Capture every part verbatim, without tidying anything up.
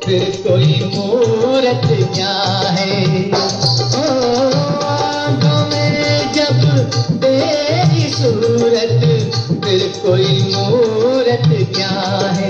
फिर कोई मूरत क्या है। ओ आंखों में जब तेरी सूरत, फिर कोई मूरत क्या है।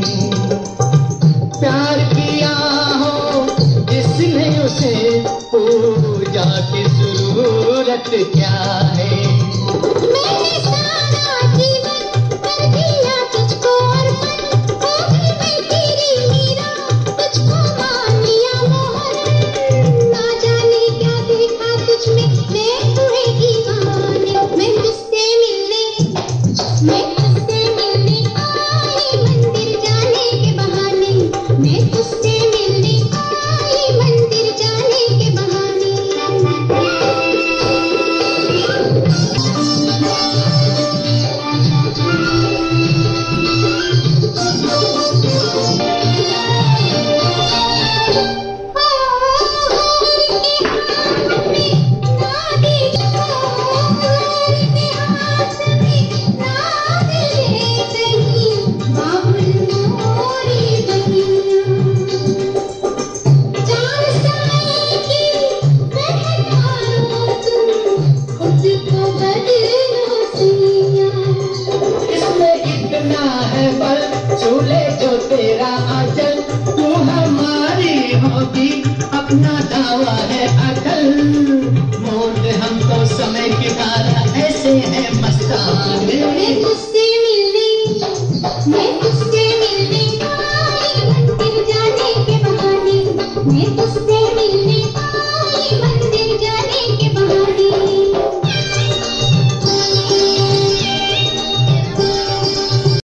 प्यार किया हो जिसने उसे, पूजा की जरूरत क्या है। मैंने सारा जीवन कर दिया तुझको अर्पण, हो गई मैं तेरी मीरा, तुझको मान लिया मोहन। ना जाने क्या देखा तुझ में, मैं तुझे दीवानी। मैं तुझसे मिलने, मैं तुझसे मिलने आई मंदिर जाने के बहाने। मैं तुझसे मिलने आई मंदिर जाने के बहाने। चूल्हे जो तेरा आंचल, तू हमारी होगी अपना दावा है अकल। मोड़ हम तो समय की धारा ऐसे है मस्तान। मैं तुझसे मिलने, मैं तुझसे मिलने आई मंदिर जाने के बहाने। मैं तुझसे